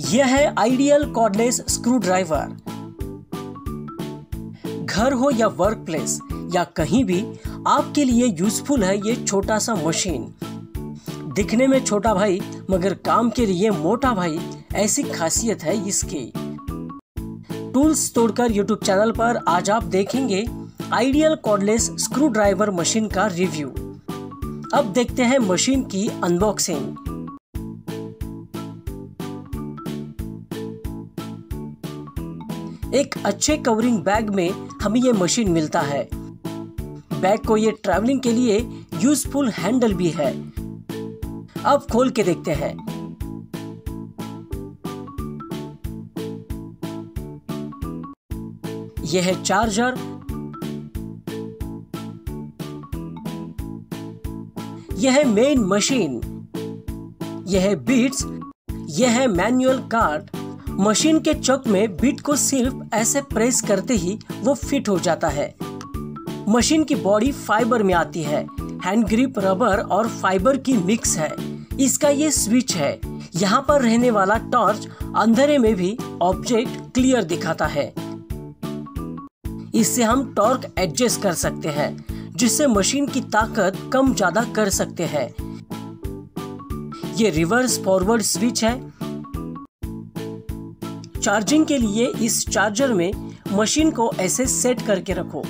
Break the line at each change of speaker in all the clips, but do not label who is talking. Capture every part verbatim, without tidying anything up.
यह है ideal cordless screw driver. घर हो या वर्क प्लेस या कहीं भी आपके लिए यूजफुल है ये छोटा सा मशीन। दिखने में छोटा भाई मगर काम के लिए मोटा भाई, ऐसी खासियत है इसकी। टूल्स तोड़कर यूट्यूब चैनल पर आज आप देखेंगे Ideal cordless screwdriver machine का रिव्यू। अब देखते हैं मशीन की अनबॉक्सिंग। एक अच्छे कवरिंग बैग में हमें ये मशीन मिलता है। बैग को ये ट्रैवलिंग के लिए यूजफुल हैंडल भी है। अब खोल के देखते हैं। यह है चार्जर, यह है मेन मशीन, यह है बीट्स, यह है मैनुअल कार्ड। मशीन के चक में बीट को सिर्फ ऐसे प्रेस करते ही वो फिट हो जाता है। मशीन की बॉडी फाइबर में आती है। हैंड ग्रिप रबर और फाइबर की मिक्स है। इसका ये स्विच है। यहाँ पर रहने वाला टॉर्च अंधेरे में भी ऑब्जेक्ट क्लियर दिखाता है। इससे हम टॉर्क एडजस्ट कर सकते हैं, जिससे मशीन की ताकत कम ज्यादा कर सकते हैं। ये रिवर्स फॉरवर्ड स्विच है। चार्जिंग के लिए इस चार्जर में मशीन को ऐसे सेट करके रखो।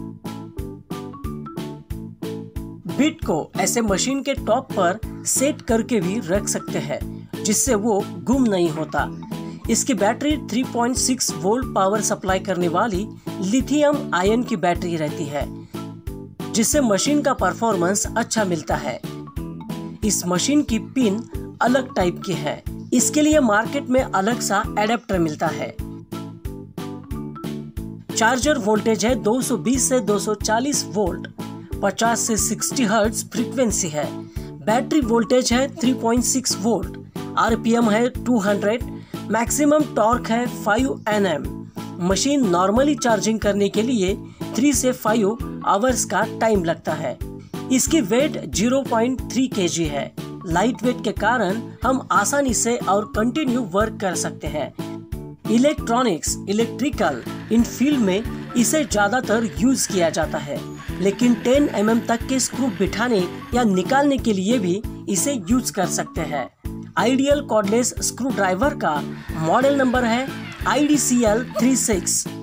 बिट को ऐसे मशीन के टॉप पर सेट करके भी रख सकते हैं, जिससे वो गुम नहीं होता। इसकी बैटरी तीन पॉइंट छह वोल्ट पावर सप्लाई करने वाली लिथियम आयन की बैटरी रहती है, जिससे मशीन का परफॉर्मेंस अच्छा मिलता है। इस मशीन की पिन अलग टाइप की है। इसके लिए मार्केट में अलग सा एडेप्टर मिलता है। चार्जर वोल्टेज है दो सौ बीस से दो सौ चालीस वोल्ट, पचास से साठ हर्ट्ज फ्रीक्वेंसी है। बैटरी वोल्टेज है तीन पॉइंट छह वोल्ट, आरपीएम है दो सौ, मैक्सिमम टॉर्क है पाँच N M. Machine normally charging करने के लिए तीन से पाँच आवर्स का टाइम लगता है। इसकी वेट ज़ीरो पॉइंट तीन केजी है। लाइट वेट के कारण हम आसानी से और कंटिन्यू वर्क कर सकते हैं। इलेक्ट्रॉनिक्स, इलेक्ट्रिकल इन फील्ड में इसे ज्यादातर यूज किया जाता है, लेकिन दस एम एम तक के स्क्रू बिठाने या निकालने के लिए भी इसे यूज कर सकते हैं। आइडियल कॉर्डलेस स्क्रू ड्राइवर का मॉडल नंबर है आई डी सी एल छत्तीस।